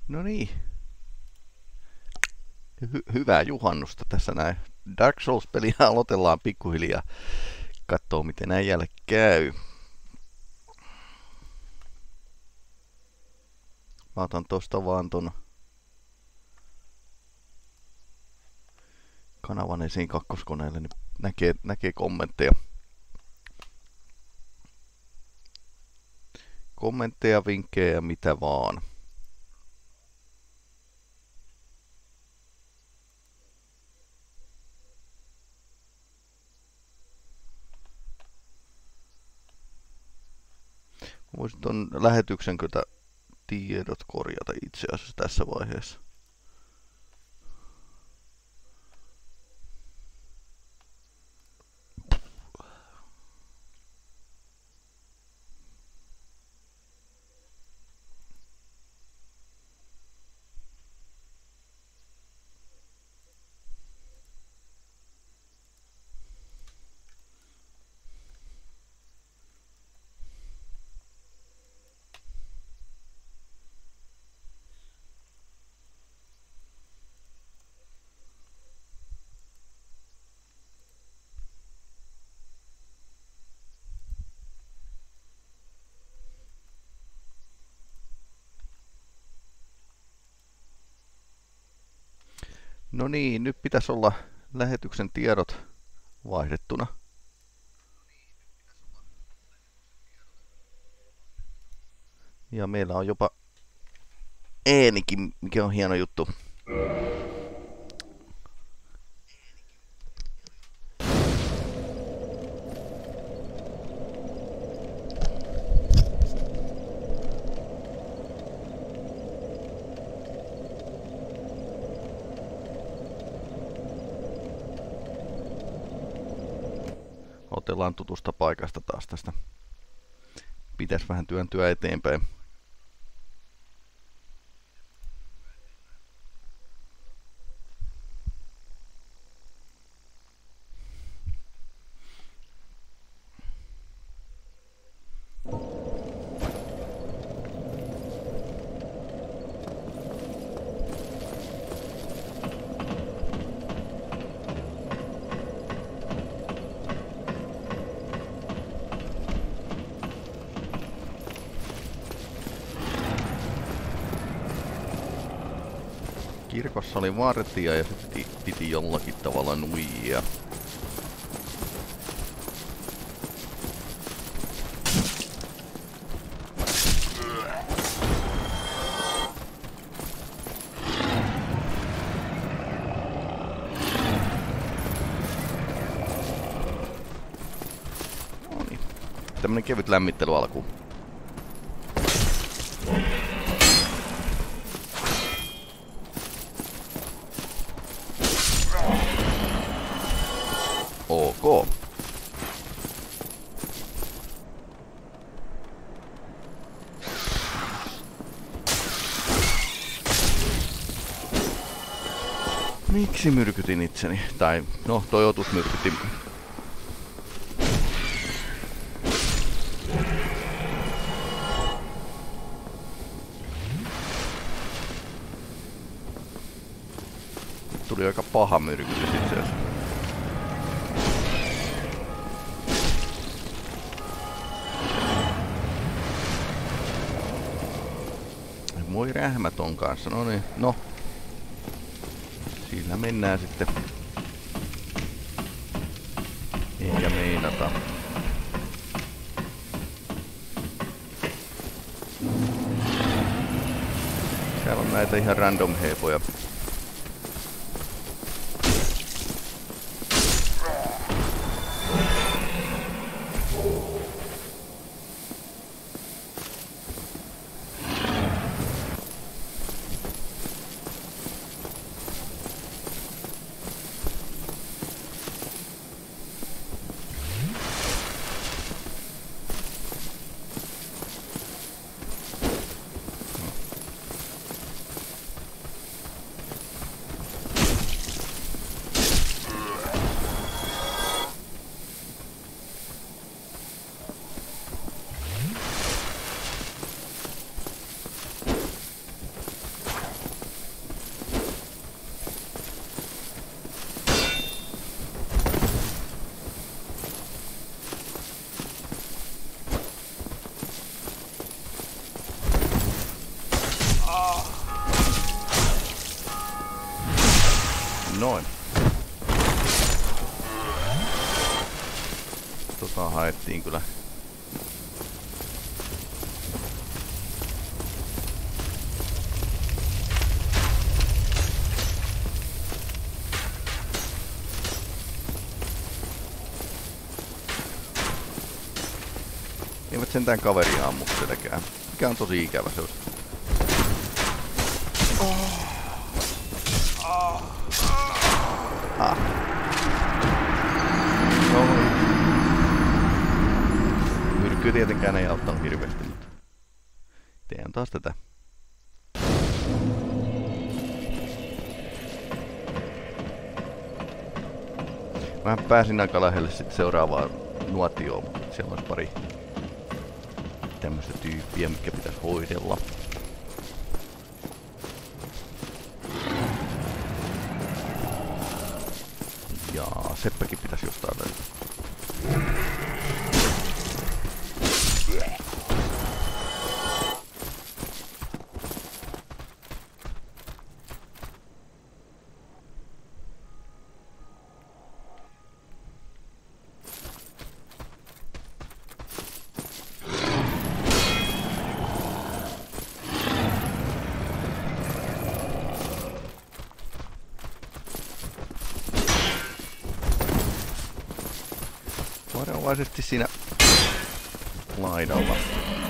No niin, hyvää juhannusta tässä näin. Dark Souls-peliä aloitellaan pikkuhiljaa. Katsoo miten äijälle käy. Mä otan tosta vaan ton kanavan esiin kakkoskoneelle, niin näkee kommentteja. Kommentteja, vinkkejä ja mitä vaan. Voisin ton lähetyksen kyllä tiedot korjata itse asiassa tässä vaiheessa. No niin, nyt pitäisi olla lähetyksen tiedot vaihdettuna. Ja meillä on jopa äänikin, mikä on hieno juttu. Otellaan tutusta paikasta taas tästä. Pitäisi vähän työntyä eteenpäin. Kirkossa oli vartija ja se piti jollakin tavalla nuijia. Noniin. Tämmönen kevyt lämmittely alkuun. Ok. Miksi myrkytin itseni? Tai no, toi otus myrkytti. Tuli aika paha myrkytys itse asiassa. Voi rähmäton kanssa, no niin, no. Sillä mennään sitten. Eikä meinata. Täällä on näitä ihan random heepoja. Noin. Tota haettiin kyllä. Eivät sentään kaveria ammu sielläkään. Mikä on tosi ikävä se olisi. No. Myrkkyä tietenkään ei auttanut hirveästi, mutta teen taas tätä. Mä pääsin aika lähelle sitten seuraavaan nuotioon, mutta siellä olisi pari tämmöistä tyyppiä, mikä pitäisi hoidella. Ja Seppäkin pitäisi jostain löytää. Varovaisesti siinä laidalla.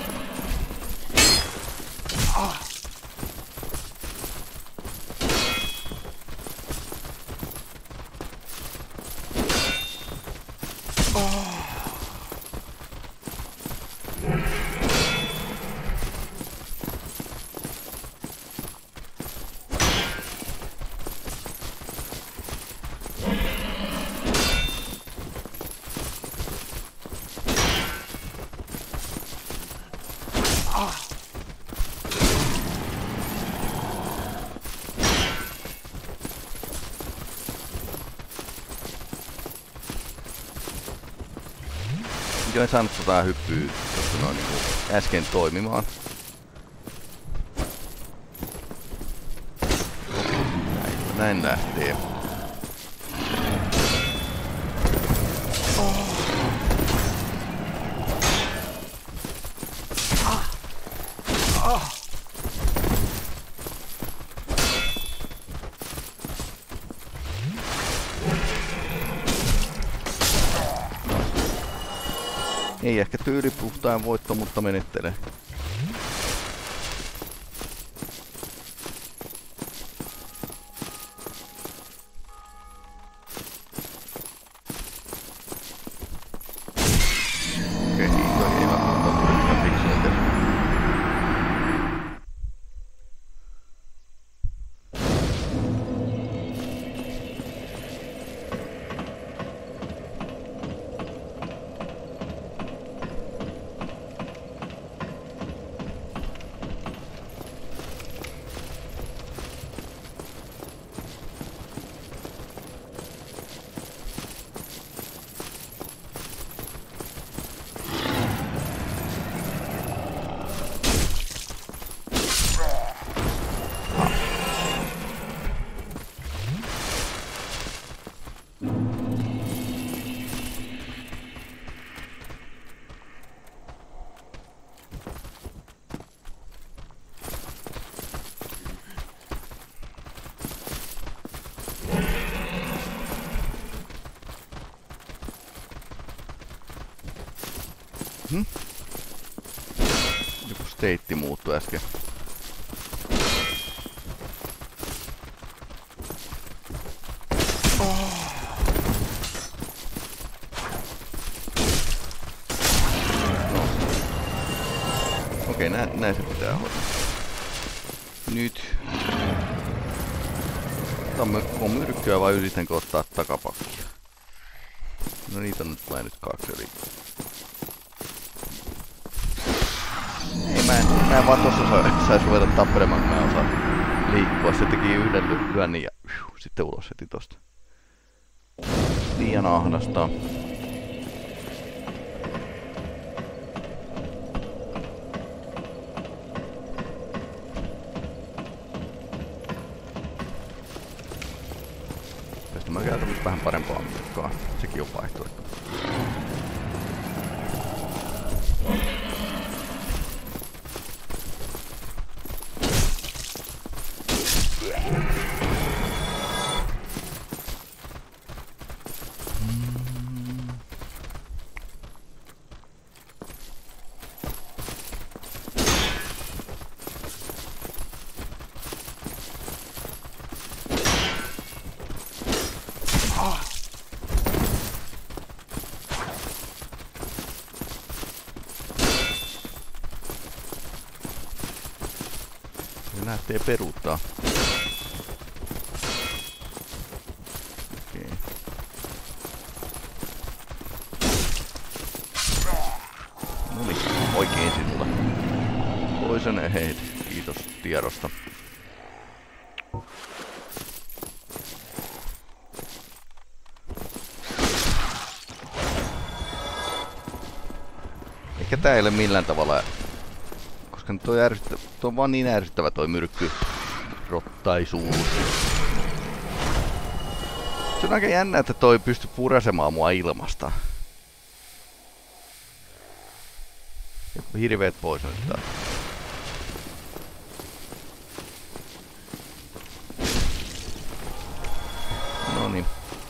En saanut tota hyppyä tuossa noin niinku äsken toimimaan. Näin lähtee. Ei ehkä tyylipuhtaan voitto, mutta menettelee. Okei, toi ei välttämättä tuli ihan fiksuja tehdä. Joku steitti muuttui äsken. Okei, näin se pitää hoitaa. Nyt. On myrkkyä vai yritänkö ottaa takapakkia? No niitä on nyt vain nyt 2 eli. Ei mä en vaan tossa sais ruveta tappelemaan, kun mä osaan liikkua. Se teki yhden lyönnin ja sitten ulos heti tosta. Liian ahdasta. mä käytän nyt vähän parempaa mukaan. Sekin on vaihtoehto. Lähtee peruuttaa. Okei. Noniin, oikein sinulla. Poison ahead. Kiitos tiedosta. Eikä tää ei ole millään tavalla... Koska nyt on vaan niin ärsyttävä toi myrkky rottaisuus. Se on aika jännä, että toi pystyy purasemaan mua ilmasta. Hirveet pois nyt taas. Noniin.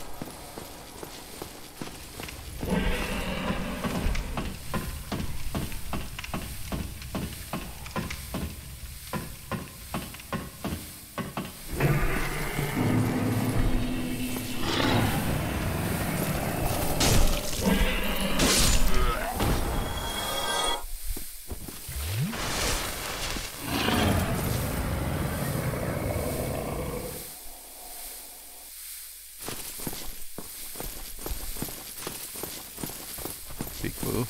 Big move.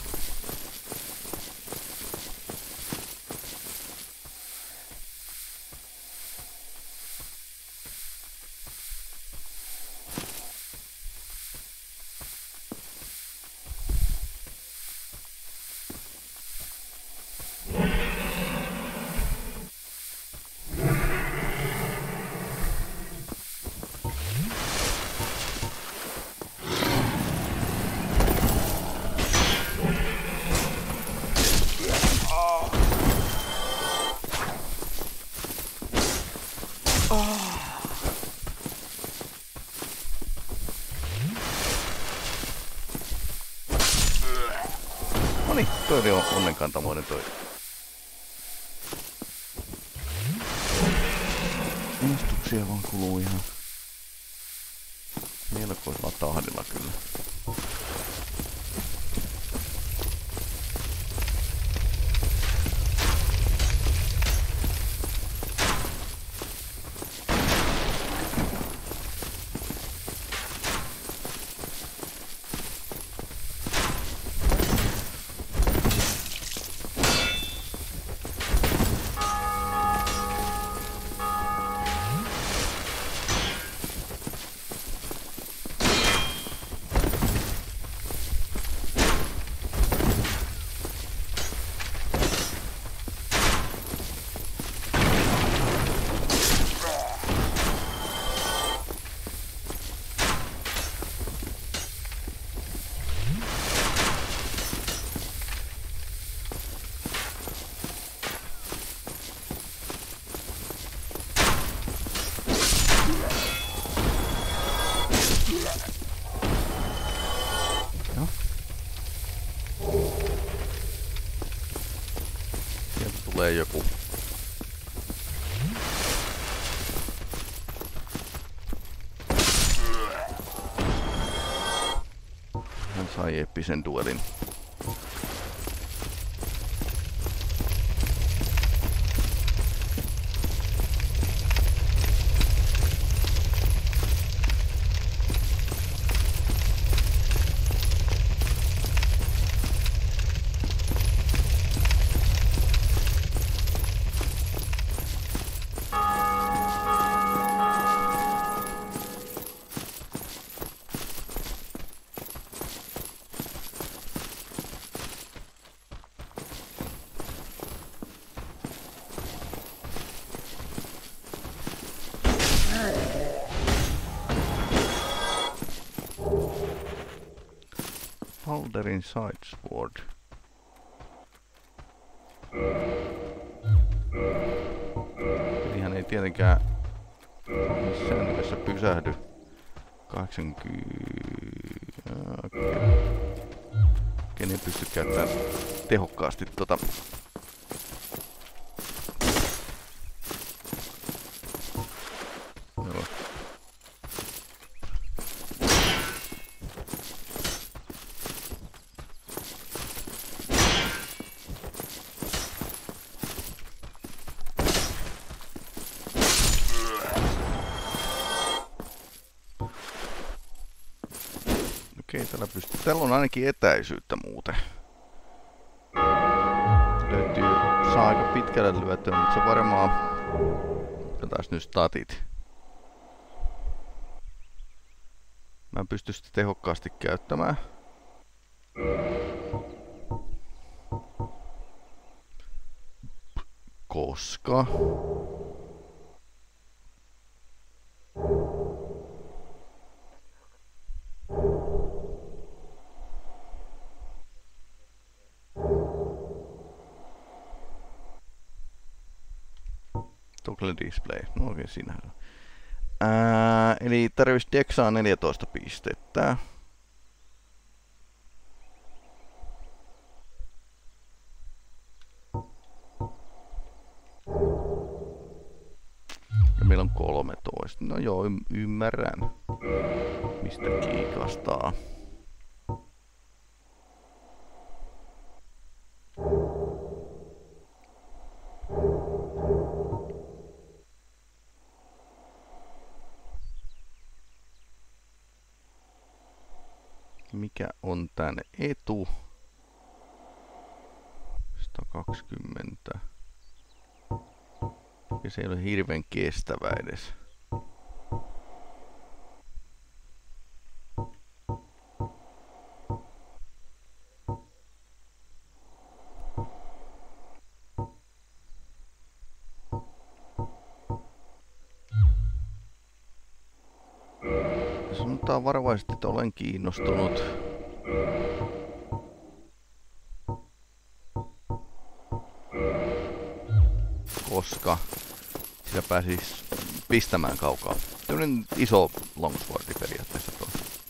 Noniin, toi on onnenkantamoinen toi. Innostuksia vaan kuluu ihan melkoisella tahdilla kyllä. Tulee joku. Hän sai eeppisen duelin. Halderin sidesword. Pelihän ei tietenkään missään nimessä pysähdy. 80... Okei, ei pysty käyttämään tehokkaasti tota... Joo. Okei, täällä on ainakin etäisyyttä muuten. Löytyy, saa aika pitkälle lyötyä, mutta se varmaan... Otetaan nyt statit. Mä en pysty sitä tehokkaasti käyttämään. Koska... Toggle display. No oikein siinä on. Eli tarvitsisi Dexaa 14 pistettä. Ja meillä on 13. No joo, ymmärrän. Mistä kiikastaa. Mikä on tän etu? 120. Ja se ei ole hirveän kestävä edes. Sanotaan varovaisesti, että olen kiinnostunut. Koska sillä pääsis pistämään kaukaa. Tällainen iso longswordi periaatteessa tuo.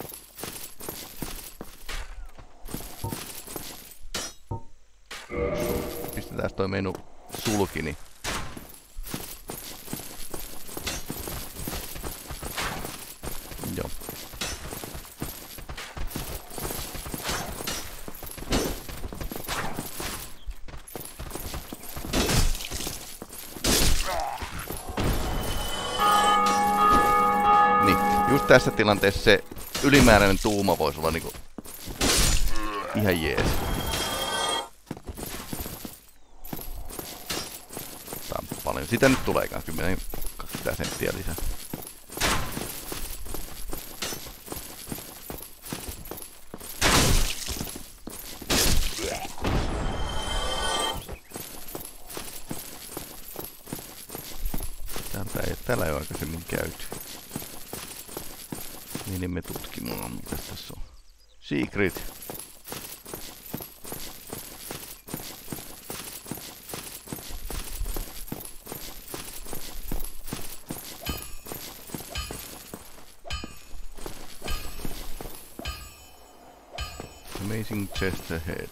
Pistetään toi menu sulkini. Joo. Niin, just tässä tilanteessa se ylimääräinen tuuma voisi olla niinku ihan jees. Tää on paljon. Sitä nyt tuleekaan 10-20 senttiä lisää. Täällä ei ole aikaisemmin käyty. Menimme tutkimaan, mitä tässä on. Secret. Amazing chest ahead.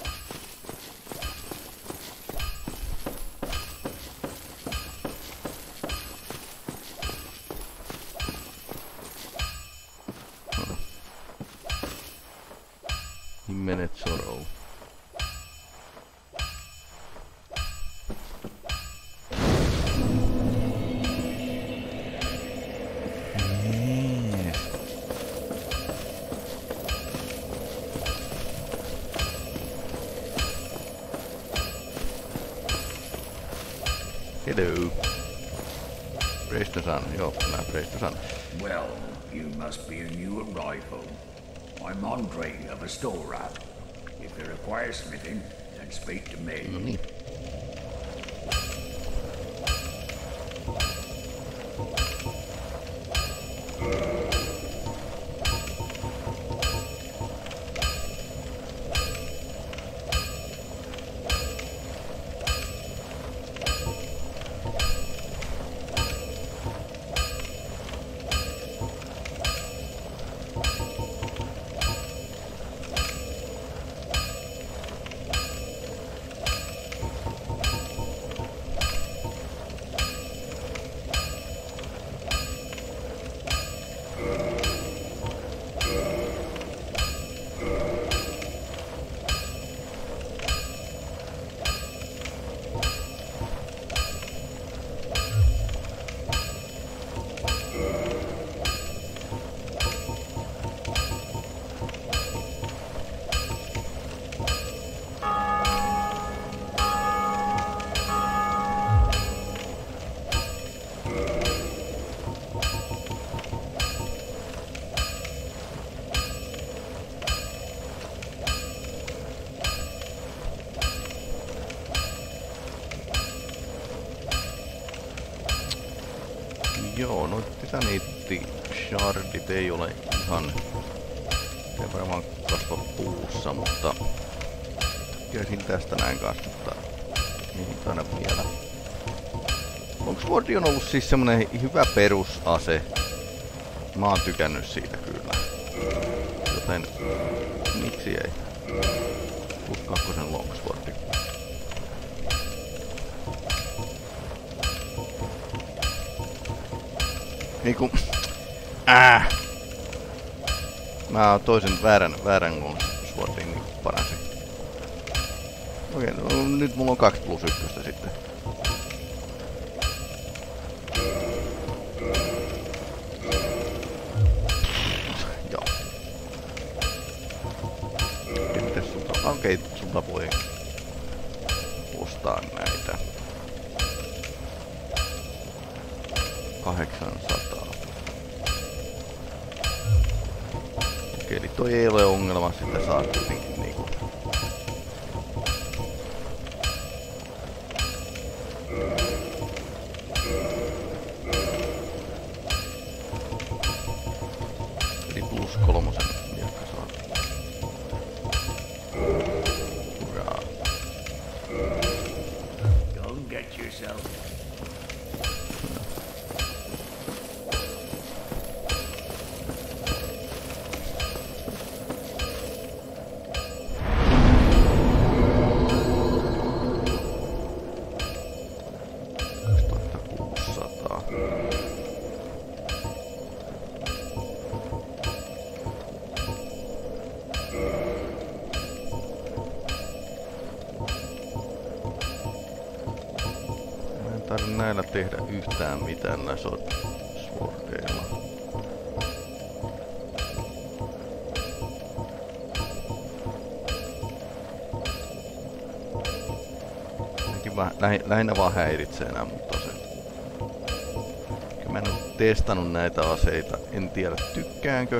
Minute sorrow. Hello. Praise the sun. Joo, mä praise the sun. Well, you must be a new arrival. I'm Andre of Astora. If you require smithing, then speak to me. No niin. Joo, no titaniitti-shardit ei ole ihan... Ei varmaan kasva puussa, mutta... Tykkäisin tästä näin kanssa, mutta... Mihin aina vielä. Longswordi on ollut siis semmonen hyvä perusase. Mä oon tykännyt siitä kyllä. Joten... Miksi ei? Plus 2 Longswordi. Niinku... Mä oon toisen väärän Longswordin niin paransin. Okei, no, nyt mulla on 2+1 sitten. Joo. Mites sulta? Okei, sulta voi ostaa näitä. 800. Okei, eli toi ei ole ongelma, sitä saa kuitenkin niinku. Eli +3 miekka saa. Hurraa. Go and get yourself. Näillä tehdä yhtään mitään näissä swordeilla. Lähinnä vaan häiritsee nämä mut aseet. Mä en oo testannut näitä aseita, en tiedä tykkäänkö.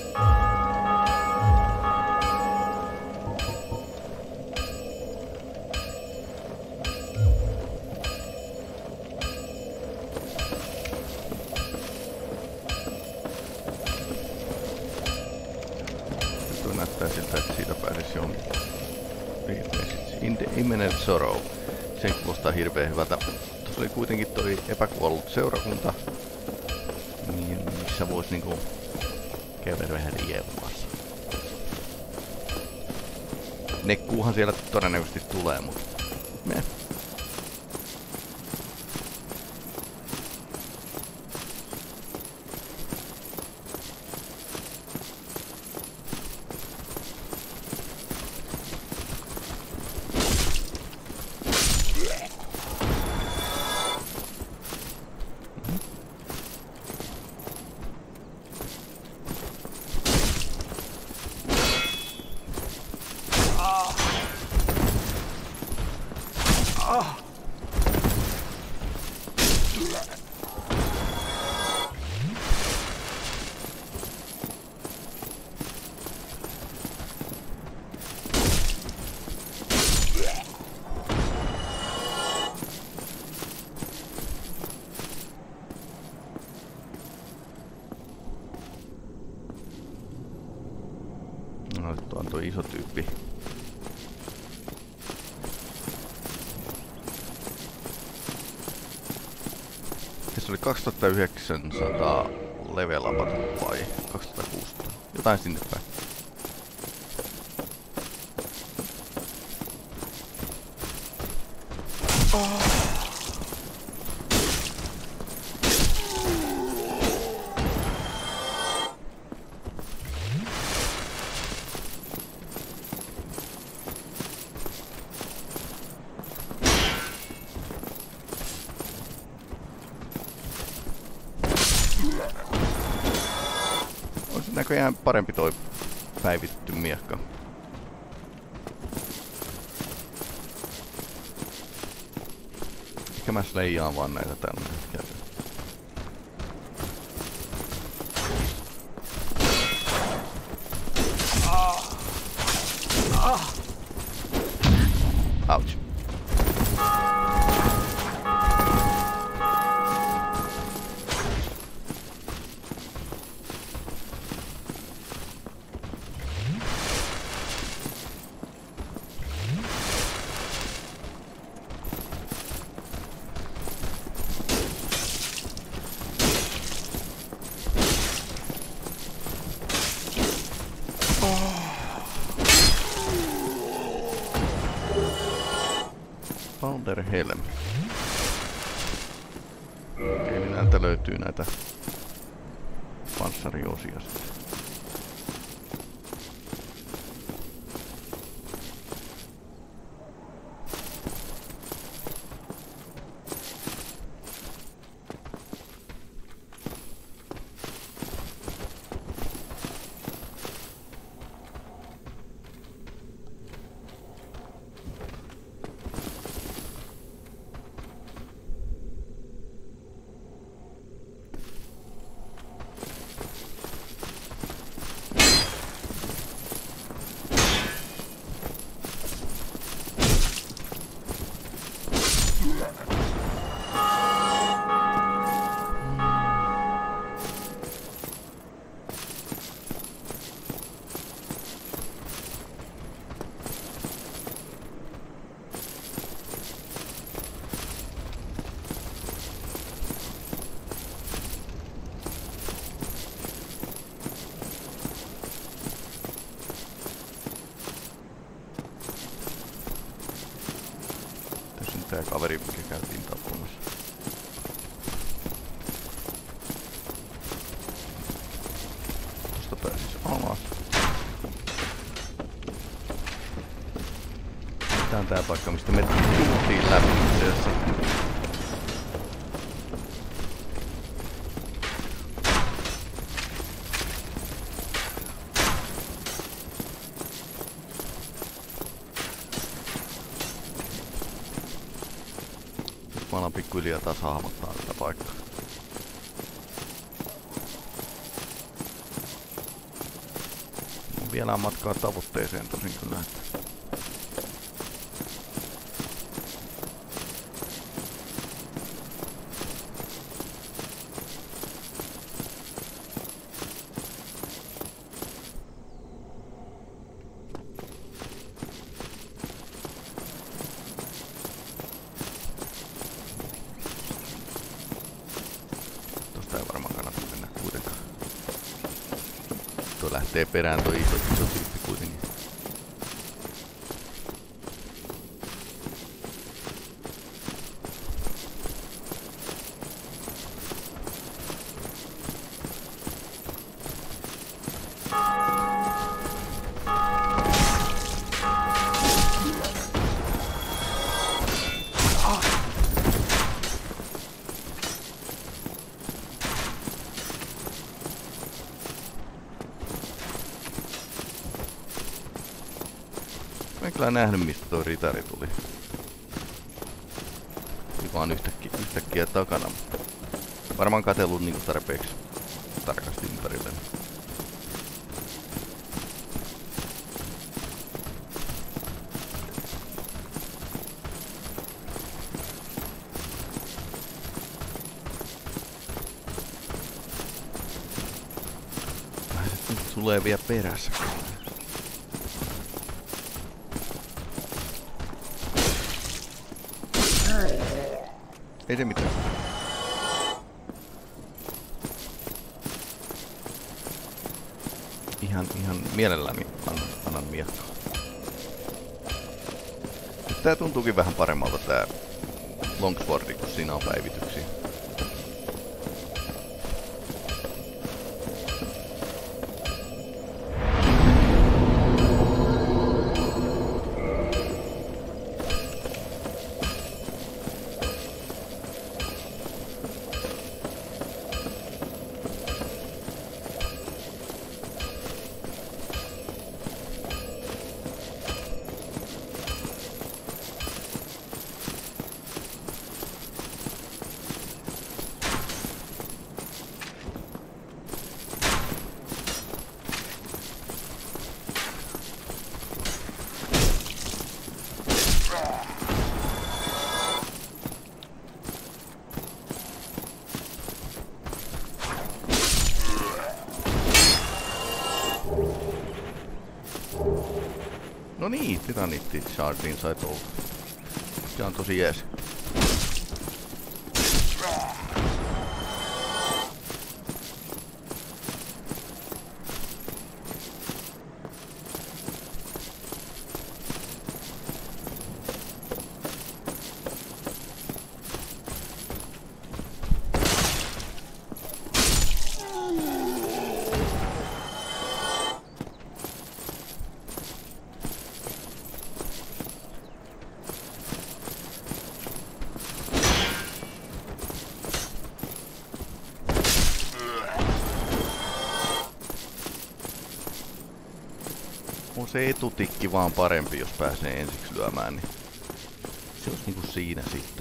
Näyttää siltä, että siitä pääsisi johonkin. Imminent Sorrow. Se kuulostaa hirveän hyvältä. Tuossa oli kuitenkin toi epäkuollut seurakunta. Niin, missä vois niinku käydä vähän riemassa. Nekkuuhan siellä todennäköisesti tulee, mutta mene. No, tuo on tuo iso tyyppi. Se oli 2900 level up vai 2600? Jotain sinne päin. On se näköjään parempi toi päivitetty miekka. Ehkä mä sleijaan vaan näitä tällä hetkellä. Ouch. Helm. Eli näiltä löytyy näitä panssariosia. Tää kaveri, mikä käytiin tappamassa. Tosta pääsis alas. Tää on tää paikka, mistä me tultiin läpi itseasiassa. Mä alan pikkuhiljaa taas hahmottaa tätä paikkaa. Vielä on matkaa tavoitteeseen tosin kyllä. Lähtee perään toi iso tyyppi kuitenkin. Mä en kyllä nähnyt, mistä toi ritari tuli. Oli vaan yhtäkkiä takana. Varmaan katsellut niinku tarpeeksi tarkasti ympärille. Nyt tulee vielä perässä. Ei se mitään. Ihan mielelläni annan miekkaa. Nyt tää tuntuukin vähän paremmalta tää longswordi, kun siinä on päivityksiä. No niin, Titanitti Shardin sai touta. Se on tosi jees. on se etutikki vaan parempi, jos pääsee ensiksi lyömään, niin se olisi niinku siinä sitten.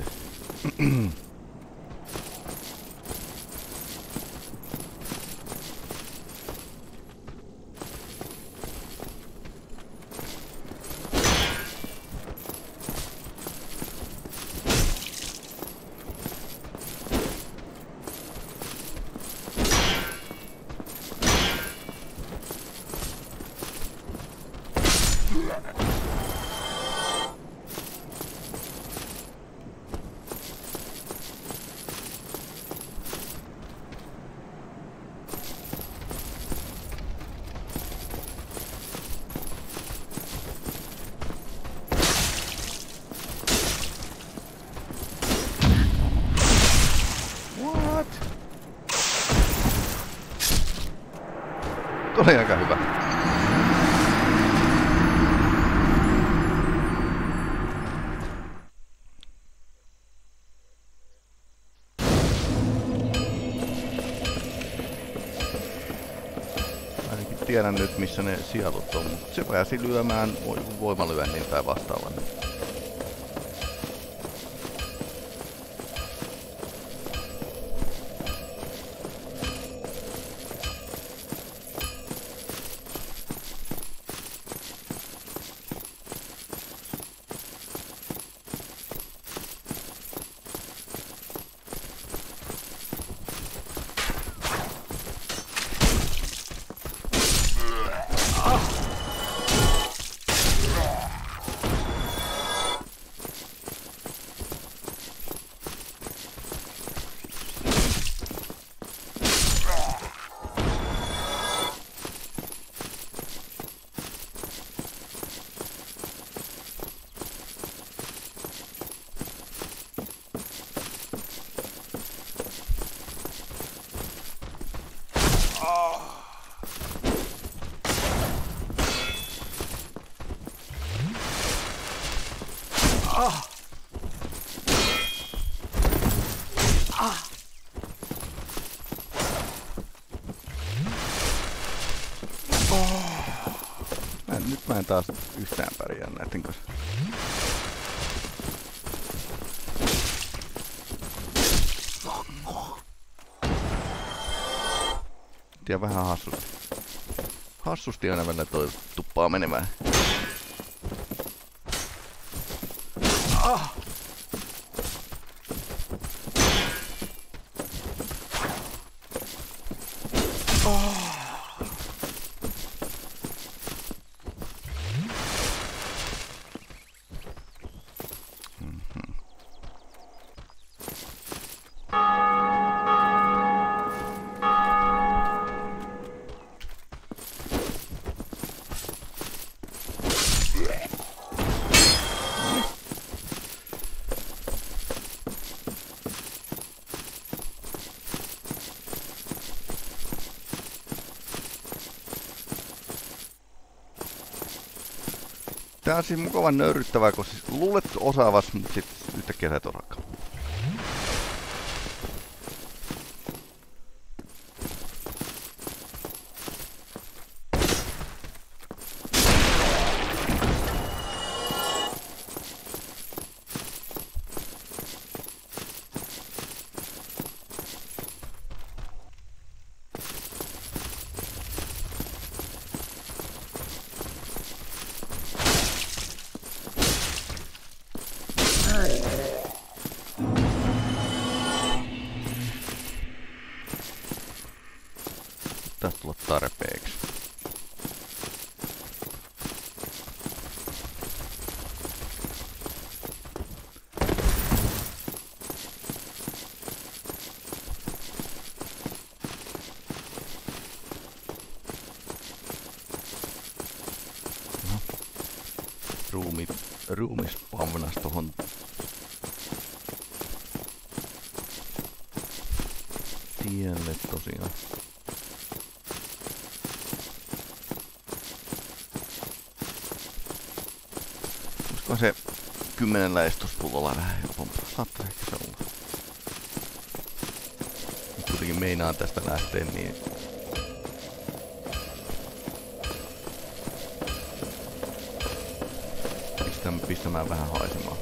Oli aika hyvä. Ainakin tiedän nyt missä ne sielut on, mutta se pääsi lyömään voimalyönnin tai vastaavan. Nyt mä en taas yhtään pärjää näiden kanssa. Ja vähän hassusti. Hassusti aina välillä toi tuppaa menemään. Tää on siis mukavan nöyryttävää, kun siis luulet osaavas, mutta sit yhtäkkiä sä et osaakaan. Tästä tulla tarpeeksi. Ruumis pamnas tohon tielle tosiaan. Olisiko se 10 läistyspullolla vähän helpompaa? Saattaa ehkä se olla. Kuitenkin meinaan tästä lähteä, niin pistämään vähän haisemaan.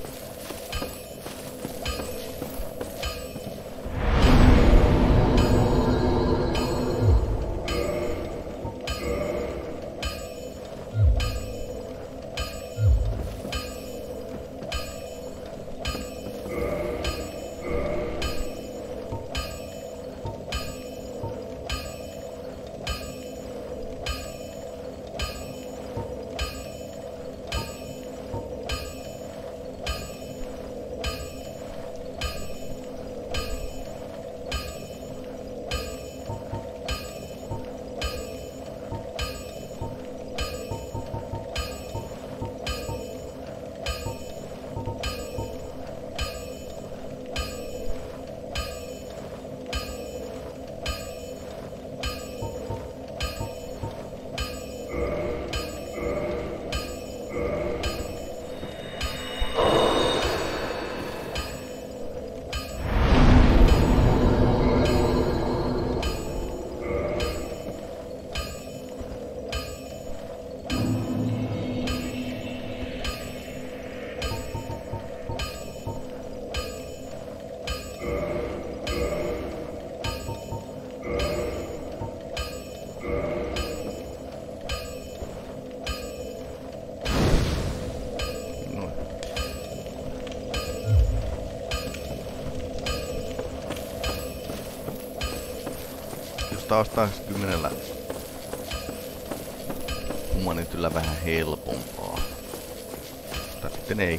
Taas 10 humanityllä vähän helpompaa. Tai sitten ei.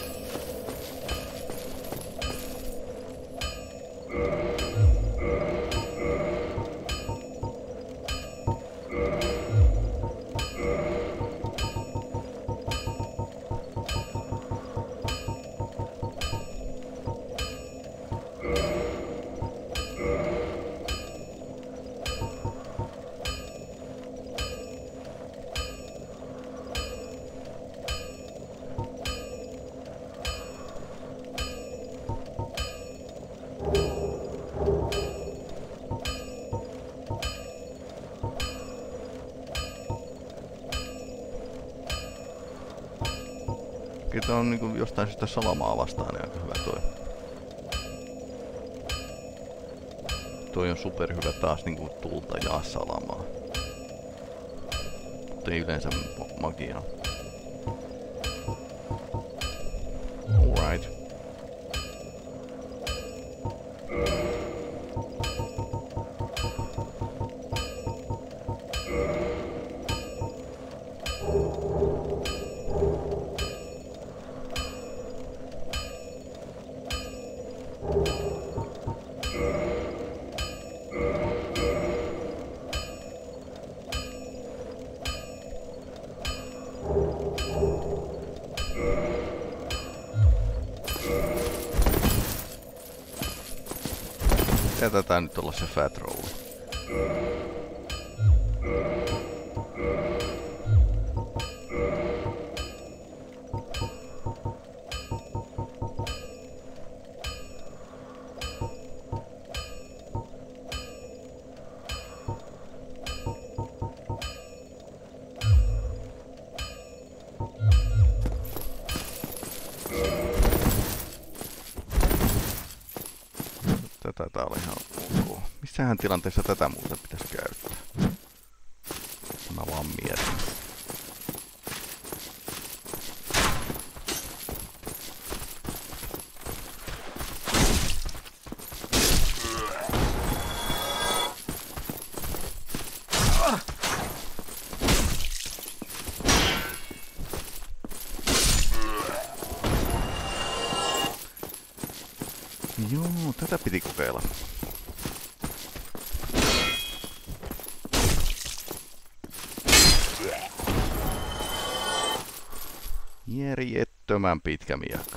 Tämä on niinku jostain syystä salamaa vastaan aika hyvä toi. Toi on superhyvä taas niinku tulta ja salamaa. Mutta ei yleensä magiaa. Alright. Tää nyt olla se fat rolli. Tää oli ihan ok. Missähän tilanteessa tätä muuten pitäisi käyttää? Mä vaan mietin. Joo, tätä piti kokeilla. Järjettömän pitkä miekka.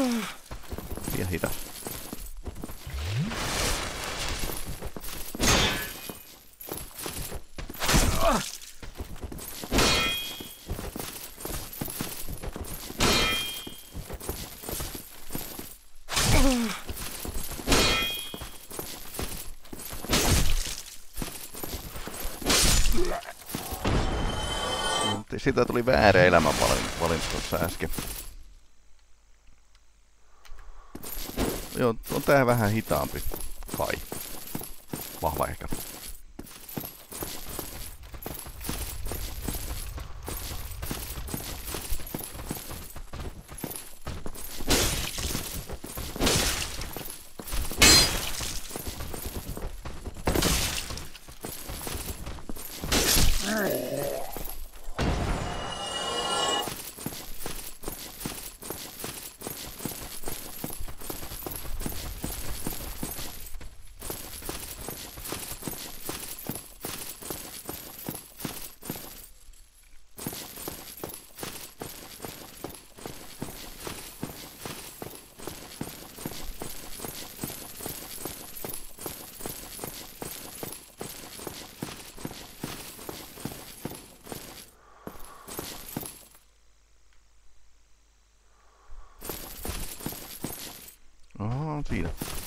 Liian hidas. Sitä tuli väärä elämänvalinta tuossa äsken. Joo, on tää vähän hitaampi. Kai. Vahva ehkä. Siinä.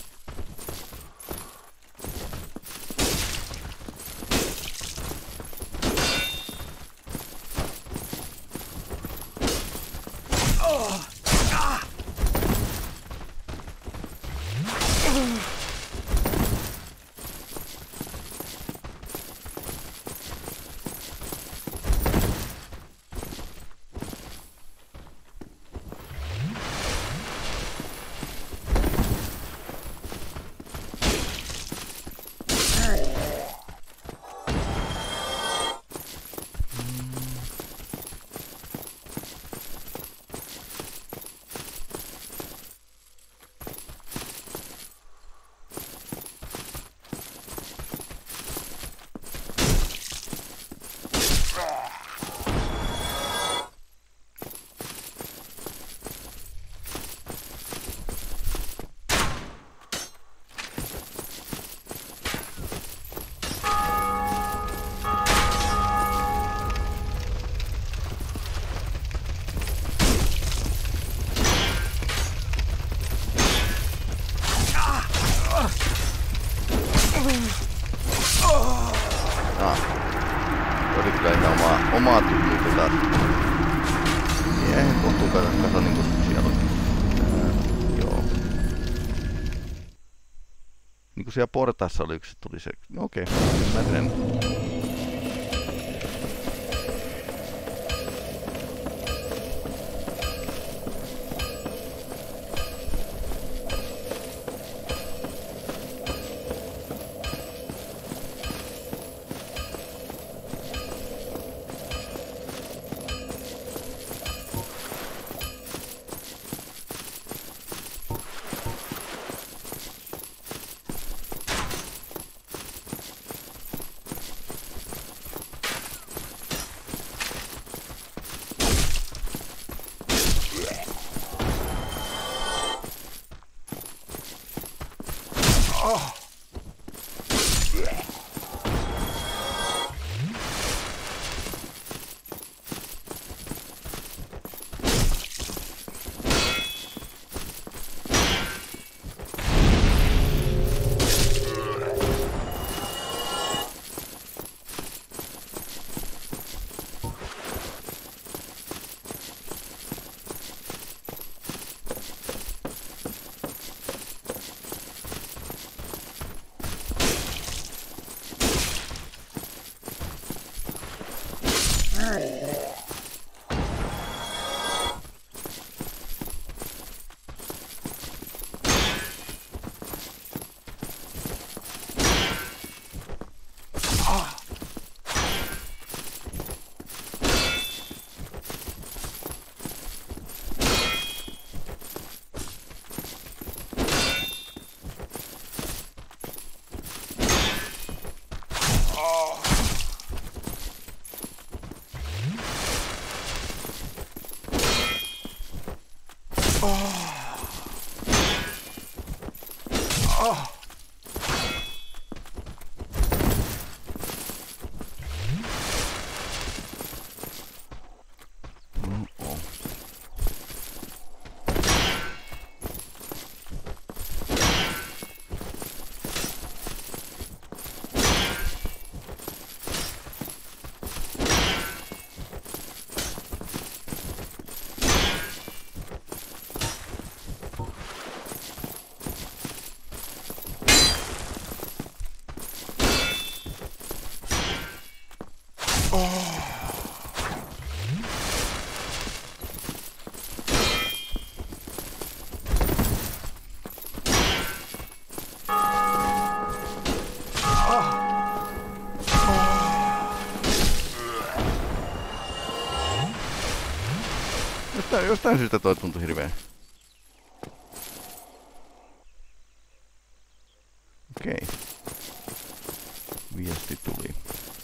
Oli kyllä ihan omaa tyyliä taas. Eihän kohtuun kasa niinku siellä on. Joo. Niinku siellä portaassa oli yksi, tuli se. Okei, ymmärrän. Jostain syystä toi tuntui hirveän. Okei. Viesti tuli.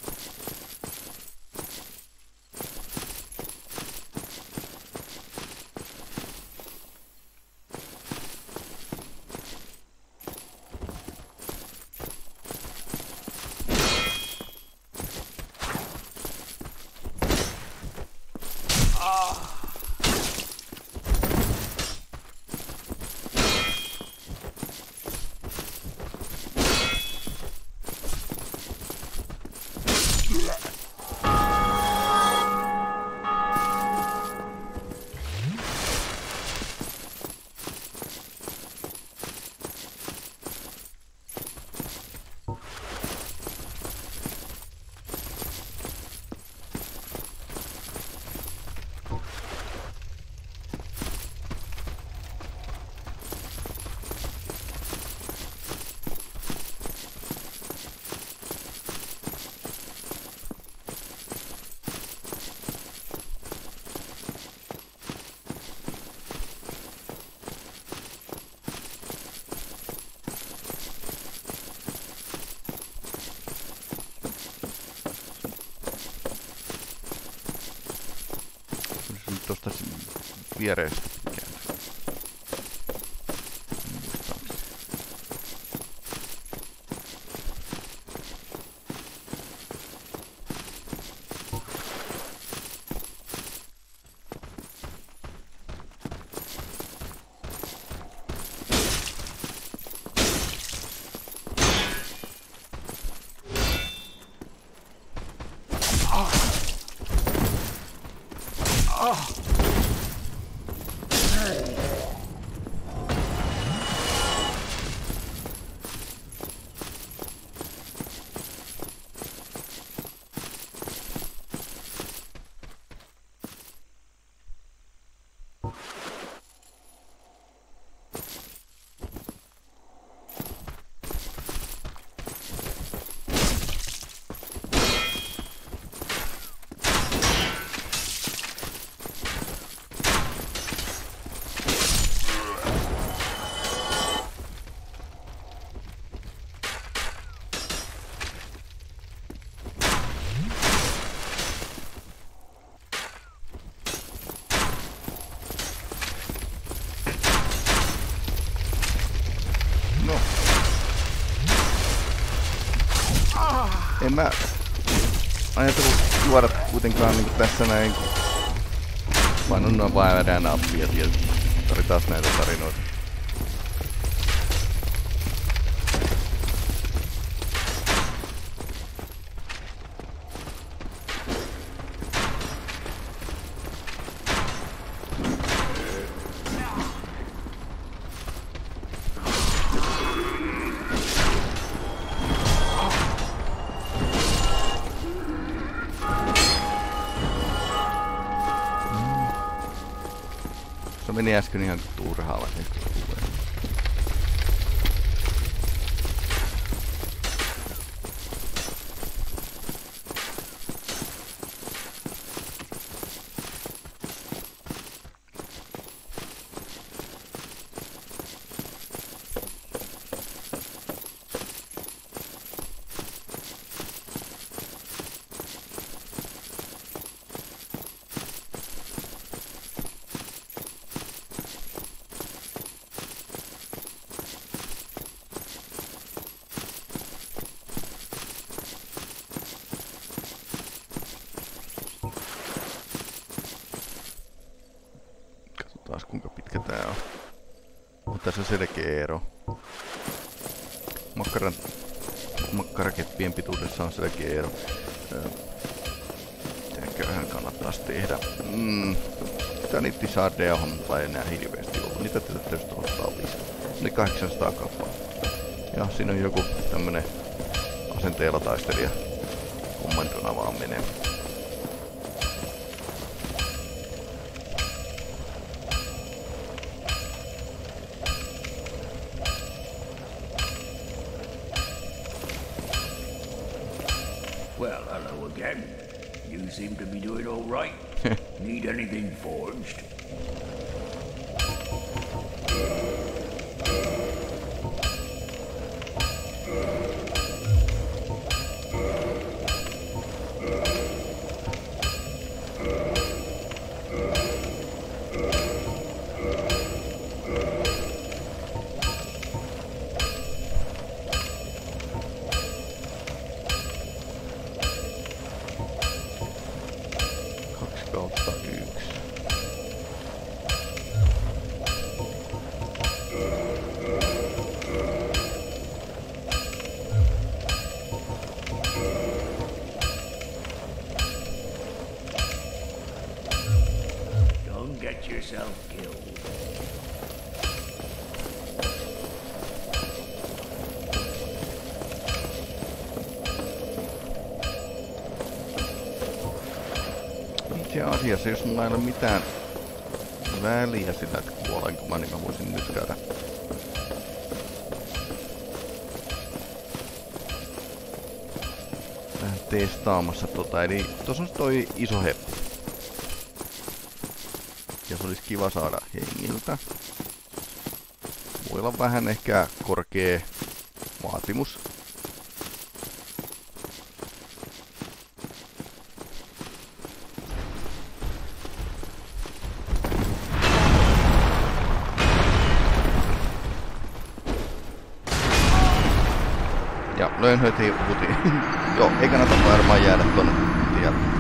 Tuosta vierestä käännä. En mä ajatellut juoda kuitenkaan niinku tässä näin, kun painan noin vaivärää nappia ja tarvitaan näitä tarinoita. Se meni äsken ihan turhaalla. On tässä selkeä ero. Makkarakeppien pituudessa on selkeä ero. Mitäköhän kannattaisi tehdä? Titaniittisaadeja on mulla ei enää hirveästi ollut. Niitä täytyy ottaa lisää. Eli 800 kappaletta. Ja siinä on joku tämmönen asenteella taistelija kommandona vaan menee. Well, hello again. You seem to be doing all right. Need anything forged? Get yourself killed. Itse asiassa, jos mulla ei ole mitään väliä sillä, että kuolenko mä, niin mä voisin nyt käydä vähän testaamassa tota. Eli tossa on toi iso heppu. Ja se olisi kiva saada hengiltä. Voi olla vähän ehkä korkea vaatimus. Ja löin heti hutiin. Joo, ei kannata varmaan jäädä tonne tielle.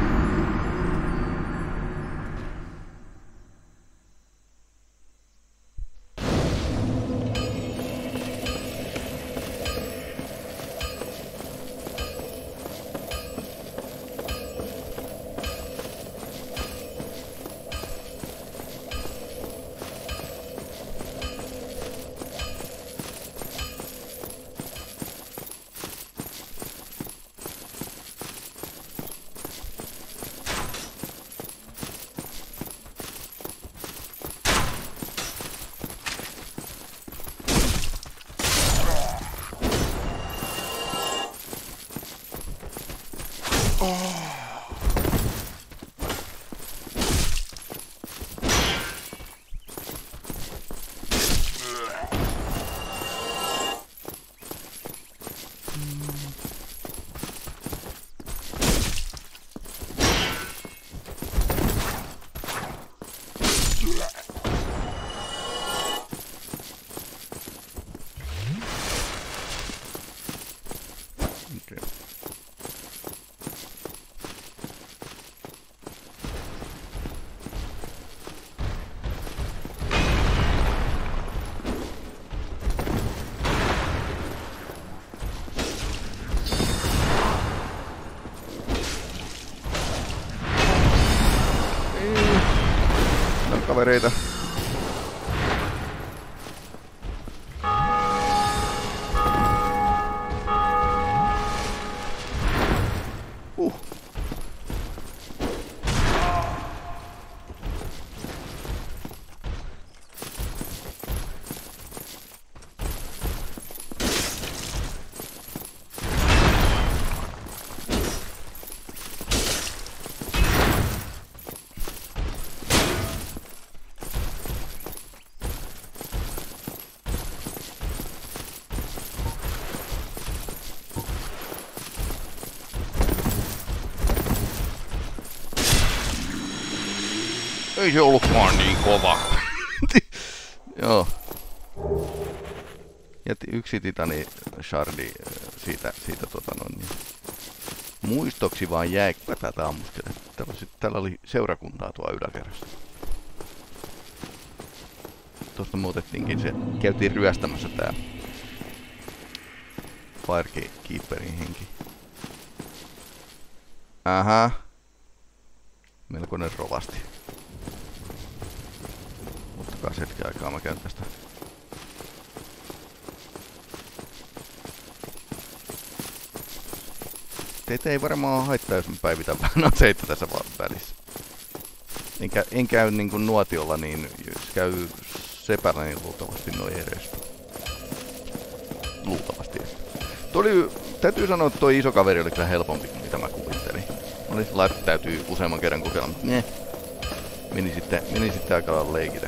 Kavereita. Ei se ollutkaan niin kova. Joo. Jätti yksi titani shardi siitä niin. Muistoksi vaan jäi, kun tätä ammuskelee. Täällä oli seurakuntaa tuo yläkerrassa. tuosta muutettiinkin se. Käytiin ryöstämässä tää Firekeeperin henki. Aha. Melkoinen rovasti. Ottakaa hetken aikaa, mä käyn tästä. Teitä ei varmaan haittaa, jos mä päivitän vähän aseita tässä välissä. En käy niinku nuotiolla, niin jos käy sepällä, niin luultavasti noin edes. Luultavasti. Täytyy sanoa, että toi iso kaveri oli kyllä helpompi kuin mitä mä kuvittelin. Täytyy useamman kerran kokeilla, mutta meni sitten aika lailla leikille.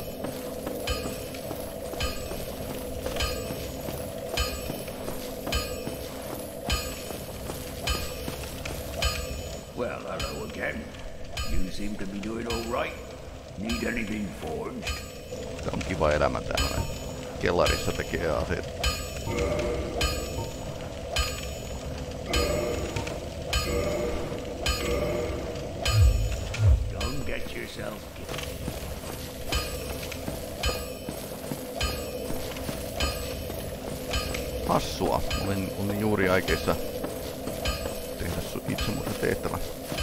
Well, hello again. You seem to be doing all right. Need anything forged? Se on kiva elämä täällä. Kellarissa tekee aseet. Don't get yourself killed. Hassua. Olin juuri aikeissa tehdä itsemurha tehtävä.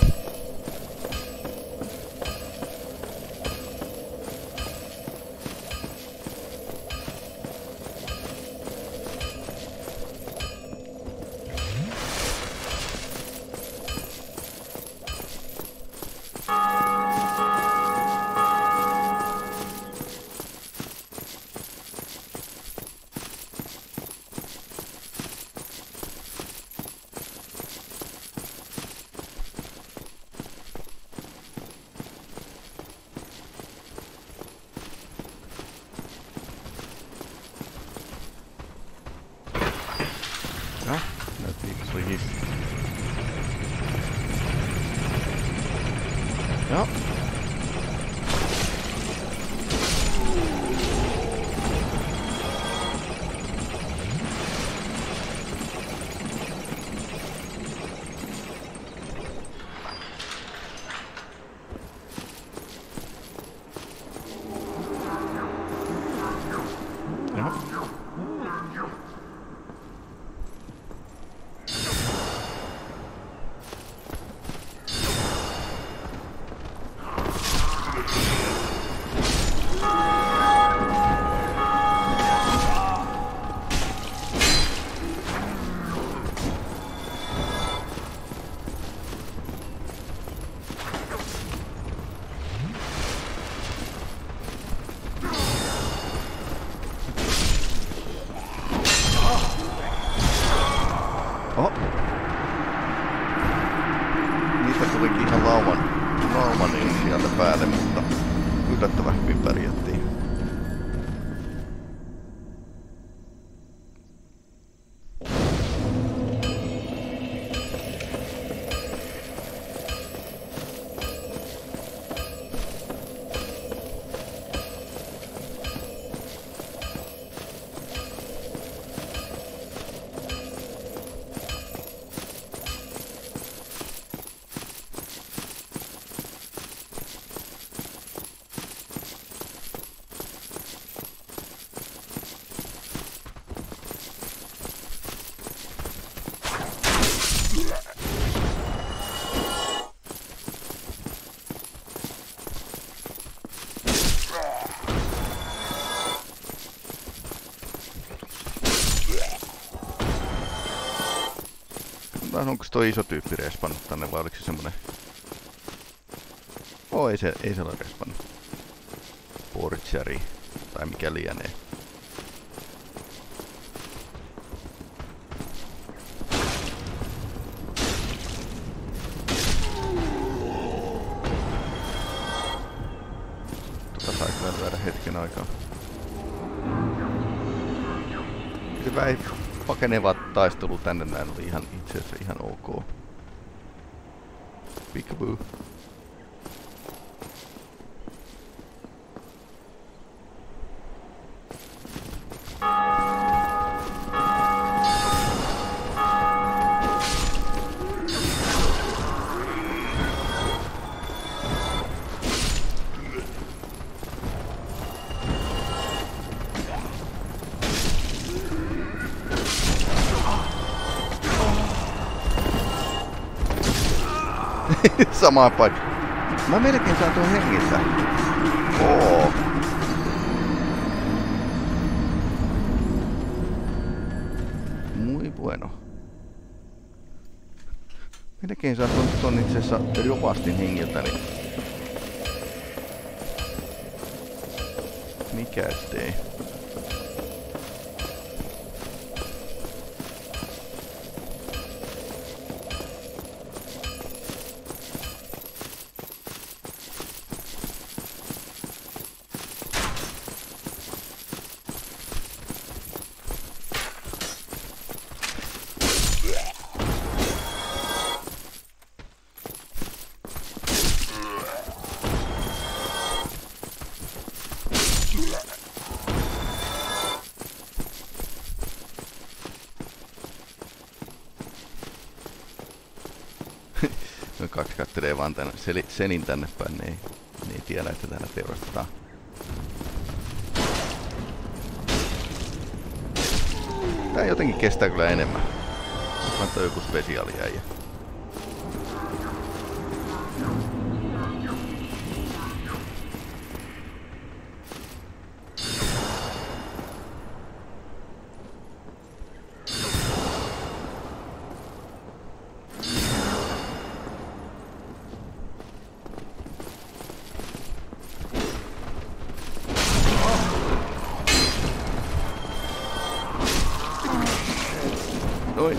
Ja, näytti se oli hissi. Ja. Oho. Niistä tulikin ihan lauman niin sieltä päälle, mutta yllättävän hyvin pärjättiin. Onko toi iso tyyppi respannut tänne vai oliko se semmonen? Ei se ole respannut. Porchari tai mikä lienee. Tota sai kyllä lyödä hetken aikaa. Se pakeneva taistelu tänne näin oli itse asiassa ihan ok. Peekaboo. Samaan paikkaan. Mä melkein saan tuon hengiltä. Oo. Muy bueno. Melkein saan tuon itse asiassa rovastin hengiltä, niin... Mikä ettei. Noin kaksi kattelee vaan tänne senin tänne päin, ne ei tiedä, että täällä teurastetaan. Tää jotenkin kestää kyllä enemmän. Kannattaa joku spesiaali äijä. Noin.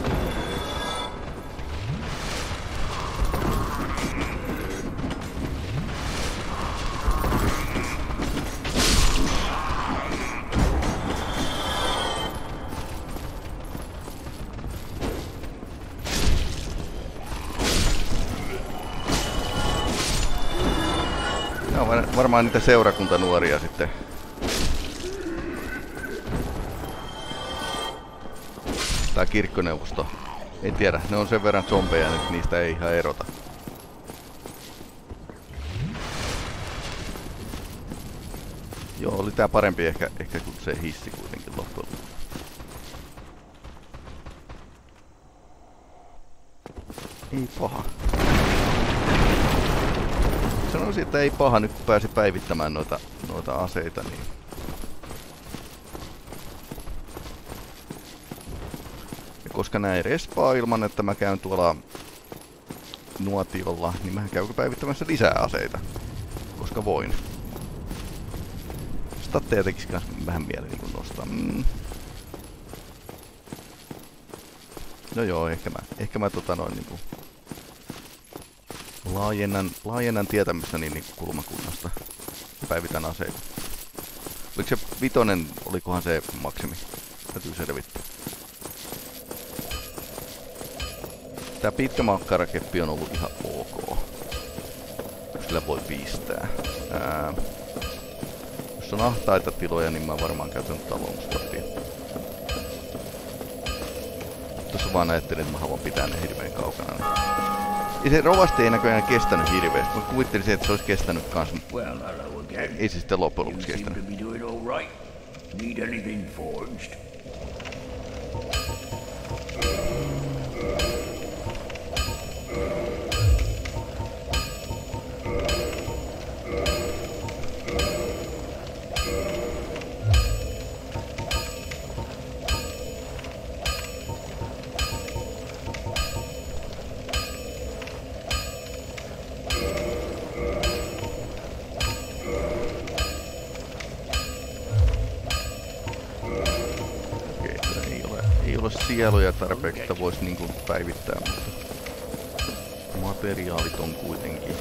Ne on varmaan niitä seurakuntanuoria sitten. Tai kirkkoneuvosto. En tiedä, ne on sen verran zombeja, että niistä ei ihan erota. Joo, oli tää parempi ehkä kuin se hissi kuitenkin loppujen. Ei paha. Sanoisin, että ei paha nyt kun pääsi päivittämään noita aseita, niin... Koska nää ei respaa ilman, että mä käyn tuolla nuotiolla, niin mä käyn päivittämässä lisää aseita. Koska voin. Statteja tekis kans vähän mieli niin nostaa. No joo, ehkä mä niinku laajennan tietämystä niin kulmakunnasta. Päivitän aseita. Oliko se vitonen, olikohan se maksimi? Täytyy selvittää. Tää pitkä makkarakeppi on ollut ihan ok. Sillä voi pistää. Jos on ahtaita tiloja, niin mä varmaan käytän talonsportia. Tuossa vaan ajattelin, että mä haluan pitää ne hirveen kaukana. Ja se rovasti ei näköjään kestänyt hirveästi. Mä kuvittelisin, että se olisi kestänyt kans. Ei se sitten loppujen lopuksi kestänyt. Sieluja tarpeeksi, että voisi niinku päivittää, mutta materiaalit on kuitenkin.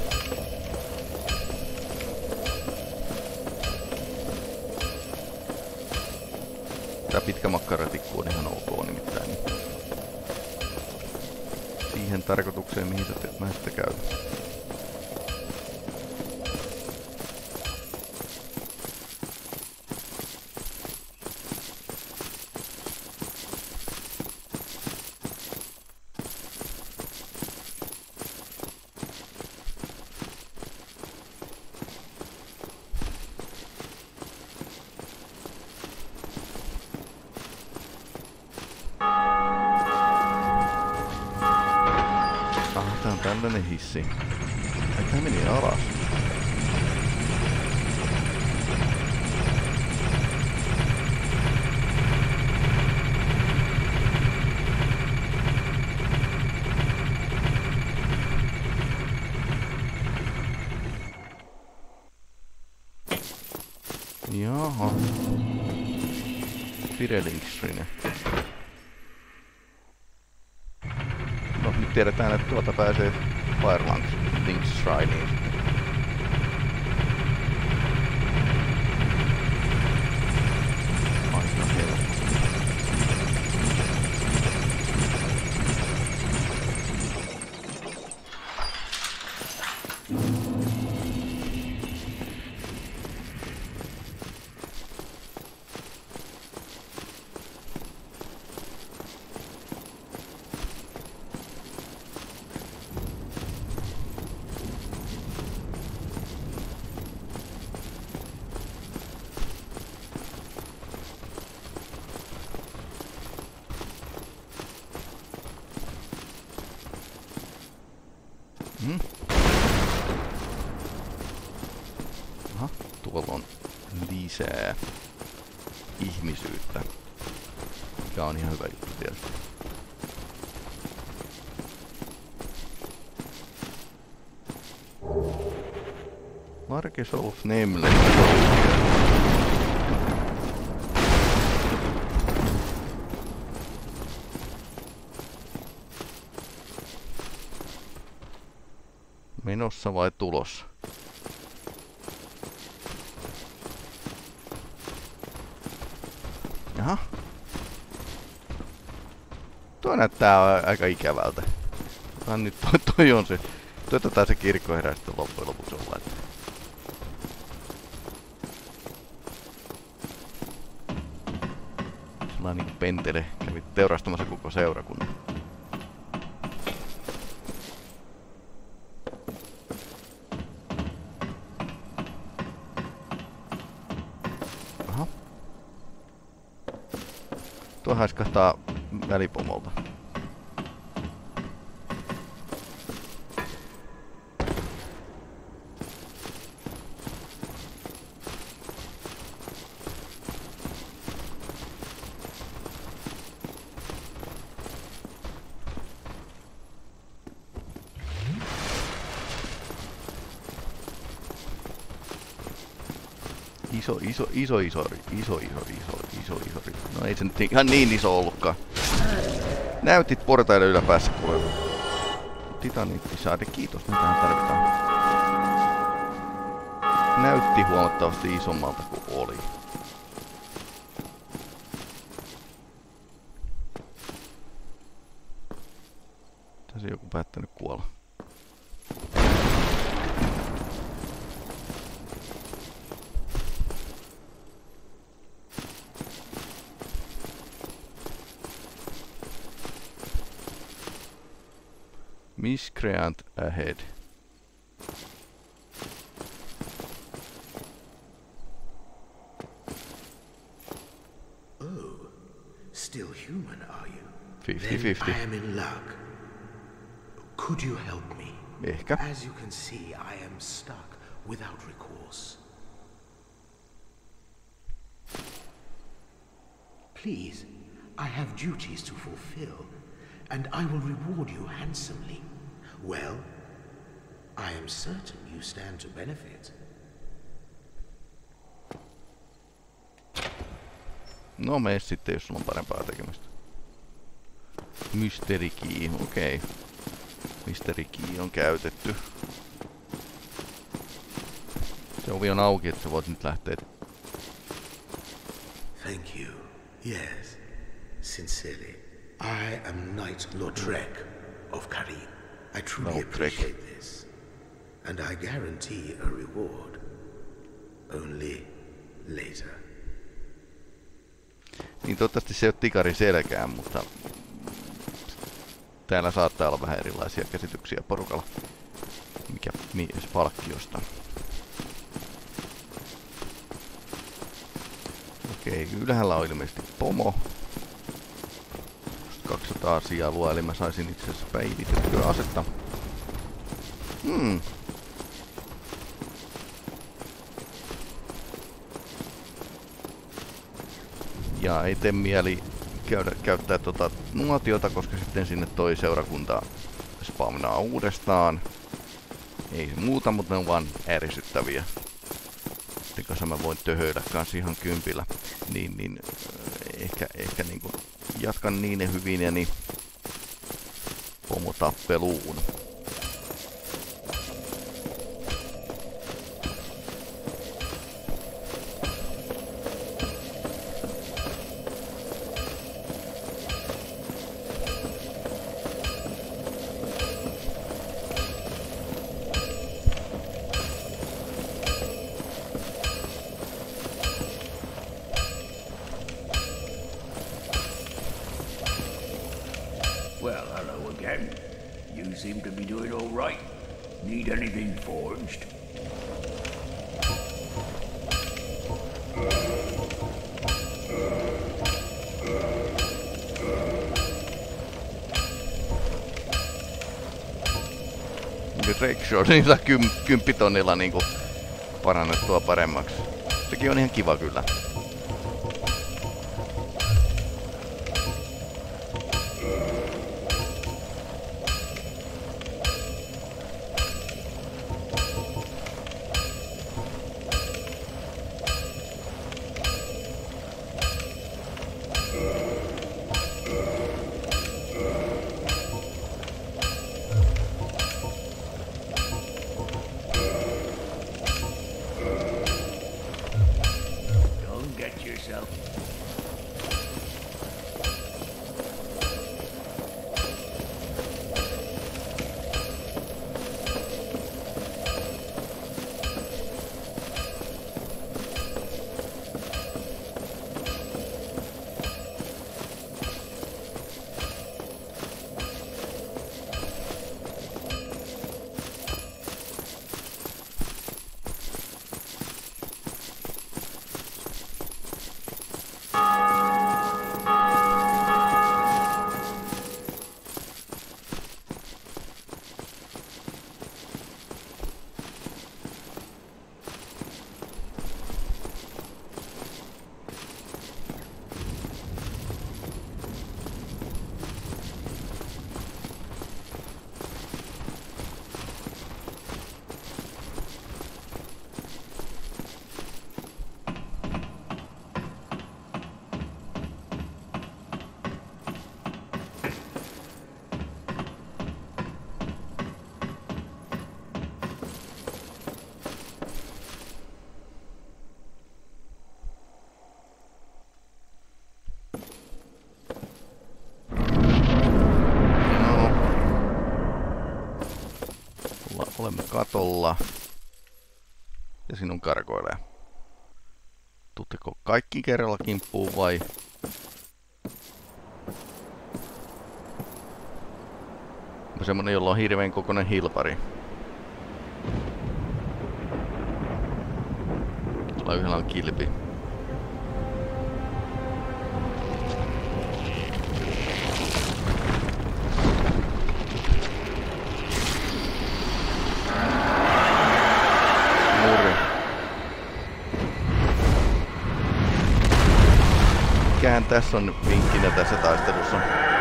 Tää pitkä makkaratikku on ihan ok nimittäin. Siihen tarkoitukseen, mihin mä sitten käyn. tällainen hissi. Ai tää meni alas. Jaha. Firelinksrine. No nyt tiedetään, että tuolta pääsee Firelinksrineen. Aika helppo. Aha, tuolla on lisää ihmisyyttä, mikä on ihan hyvä juttu tietysti. Marques of Nemle. Menossa vai tulossa? Jaha. Tuo näyttää aika ikävältä. Nyt toi on se. Toivotaan se kirkko herää sitten loppujen lopuksi olla. Sellainen niinku pentele kävi teurastamassa koko seurakunnan. Aha. Tuo haiskahtaa välipomolta. Iso. No ei se nyt ihan niin iso ollutkaan. Näytit portaille yläpäässä kuule. Titaniittisaade, kiitos, mitähän tarvitaan. Näytti huomattavasti isommalta kuin oli. Tässä joku päättänyt kuolla. Miscreant ahead. Oh, still human, are you? 50-50. I am in luck. Could you help me? Ehkä. As you can see, I am stuck without recourse. Please, I have duties to fulfill, and I will reward you handsomely. Well, I am certain you stand to benefit. No mene sitten, jos sulla on parempaa tekemistä. Mystery key, okei. Okay. Mystery key on käytetty. Se ovi on auki, että sä voit nyt lähteä. Thank you. Yes, sincerely. I am Knight Lautrec of Carim. I truly appreciate this. And I guarantee a reward. Only later. Niin toivottavasti se ei ole tikarin selkään, mutta täällä saattaa olla vähän erilaisia käsityksiä porukalla. Mikä mies palkkiosta. Okei, ylhäällä on ilmeisesti pomo. 200 sielua, eli mä saisin itse asiassa päivitettyä asetta. Ja ei tee mieli käyttää nuotiota, koska sitten sinne toi seurakunta spawnaa uudestaan. Ei muuta, mutta ne on vaan ärsyttäviä. Sitten kanssa mä voin töhöillä kans ihan kympillä. Niin ehkä niinku jatkan niin hyvinäni pomotappeluun. Well, hello again. You seem to be doing all right. Need anything forged? Drake niin saa 10 tonnilla niinku parannettua paremmaksi. Sekin on ihan kiva kyllä. Olemme katolla. Ja sinun karkoilee. Tuutteko kaikki kerralla kimppuun vai? Semmonen, jolla on hirveän kokoinen hilpari. Tuolla yhdellä on kilpi. Mikähän tässä on vinkkinä tässä taistelussa?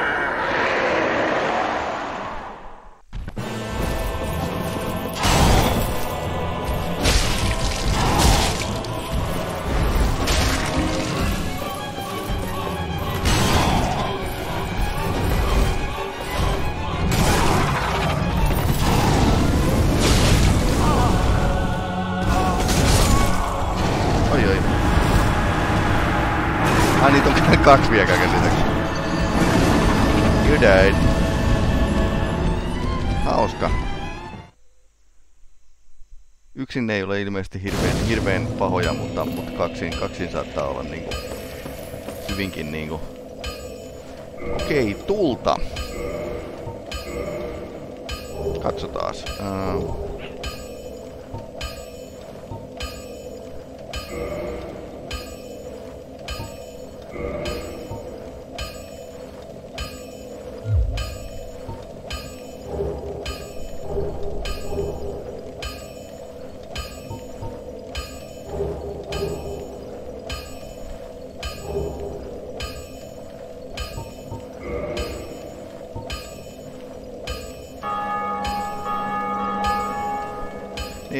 Niitä on 2 vielä käsittääkseni. You died. Hauska. Yksin ei ole ilmeisesti hirveän pahoja, mutta kaksin saattaa olla niinku hyvinkin niinku. Okei, tulta. Katsotaas.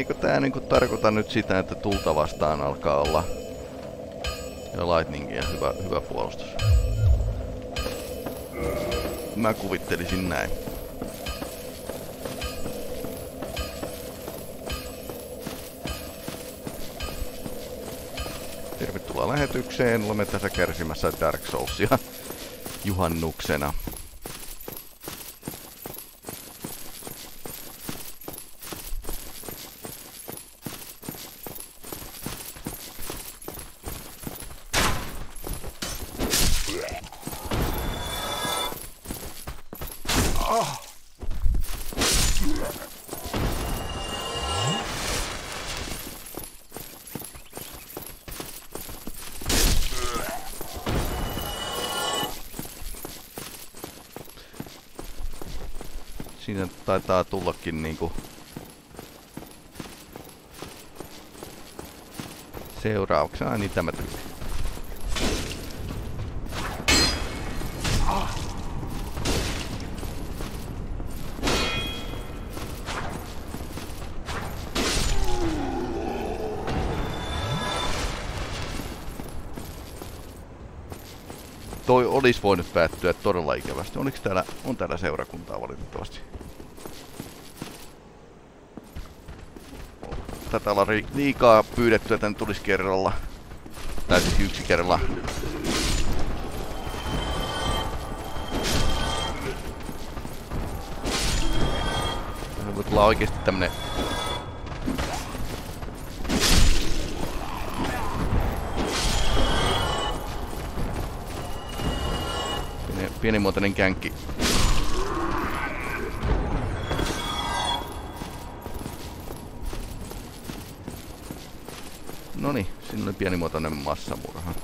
eikö tää niinku tarkoita nyt sitä, että tulta vastaan alkaa olla ja lightningia hyvä puolustus? Mä kuvittelisin näin. Tervetuloa lähetykseen. Olemme tässä kärsimässä Dark Soulsia juhannuksena. Siinä taitaa tullakin niinku seurauksena niitä mä tykkään. Toi olisi voinut päättyä todella ikävästi. On täällä seurakuntaa valitettavasti. Tätä olla liikaa pyydettyä, että tulisi kerralla. Tai siis yksi kerralla. Tässä voi tulla oikeesti tämmönen pienimuotoinen känkki. Noniin, siinä oli pienimuotoinen massamurha.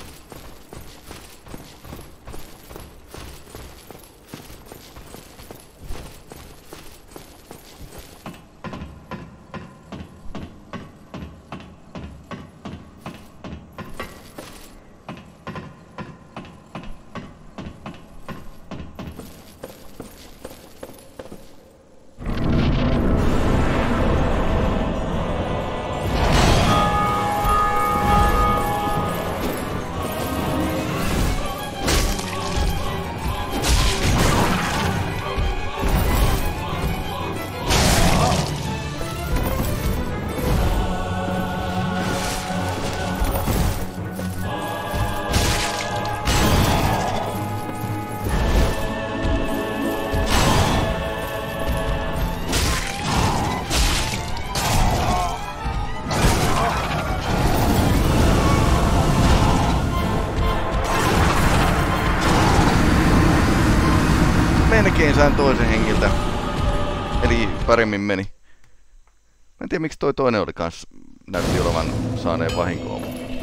Melkein sain toisen hengiltä. Eli paremmin meni. Mä en tiedä miksi toi toinen oli kans näytti olevan saaneen vahinkoa.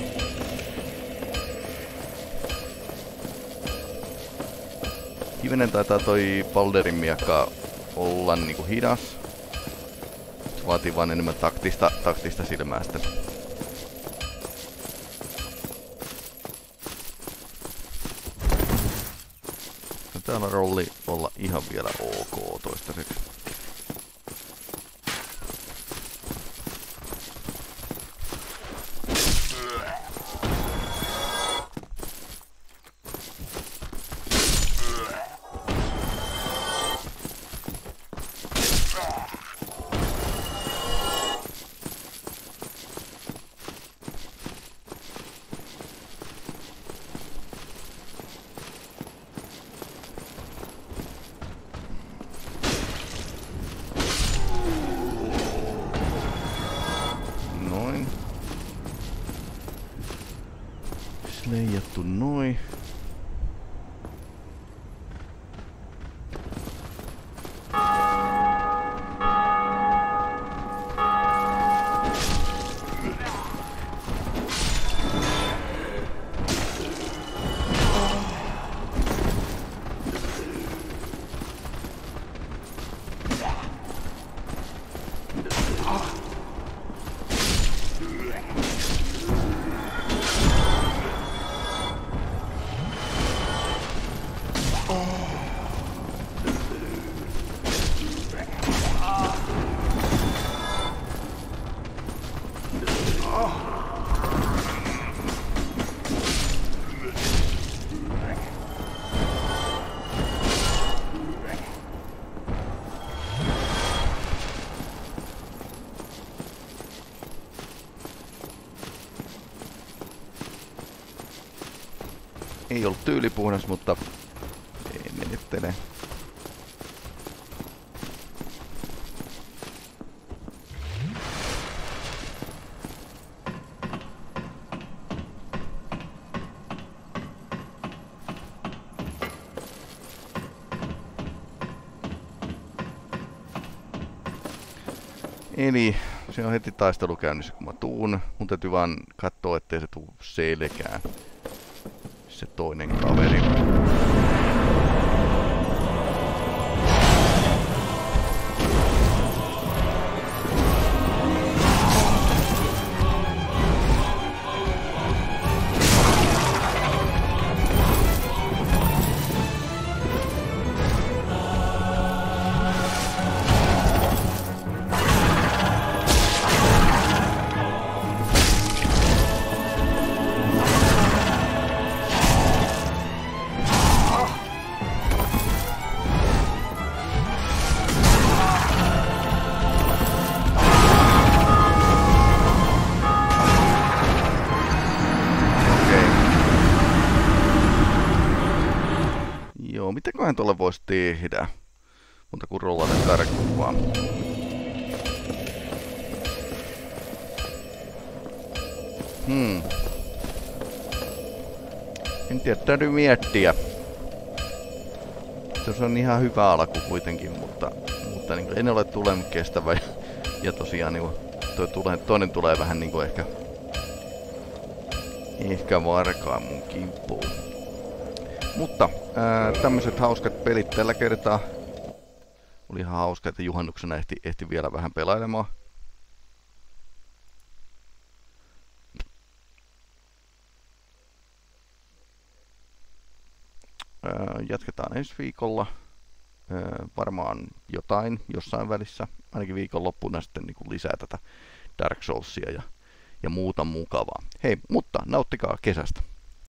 Hivenen taitaa toi Balderin miekka olla niinku hidas. Se vaatii vaan enemmän taktista silmää sitten. Täällä rolli olla ihan vielä ok toistaiseksi. Leijattu noin. Ei ollut tyylipuhdas, mutta ei menettele. Eli se on heti taistelu käynnissä, kun mä tuun. Mun täytyy vaan katsoa, ettei se tuu selkään. Se toinen kaveri. Mitäköhän tuolle voisi tehdä? Mutta kun rollata karkuun vaan. En tiedä, täytyy miettiä. Se on ihan hyvä alku kuitenkin, mutta niin en ole tulen kestävä. Ja tosiaan niin toinen tulee vähän niin kuin ehkä varkaan mun kimppuun. Mutta tämmöiset hauskat pelit tällä kertaa. Oli ihan hauska, että juhannuksena ehti vielä vähän pelailemaan. Jatketaan ensi viikolla. Varmaan jotain jossain välissä. Ainakin viikonloppuna sitten niin kuin lisää tätä Dark Soulsia ja muuta mukavaa. Hei, mutta nauttikaa kesästä.